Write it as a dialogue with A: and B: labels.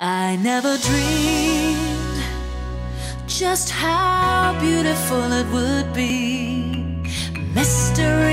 A: I never dreamed just how beautiful it would be. Mystery